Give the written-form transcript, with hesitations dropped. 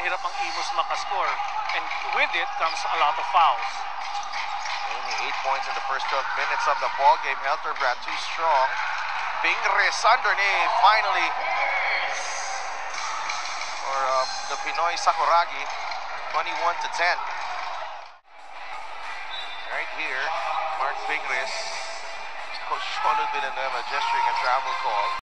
mahirap ang Imus makascore. And with it comes a lot of fouls. Only 8 points in the first 12 minutes of the ball game. Helterbrand too strong. Pingris underneath, finally. For the Pinoy Sakuragi, 21-10. Right here, Marc Pingris. Coach Cholo Villanueva gesturing a travel call.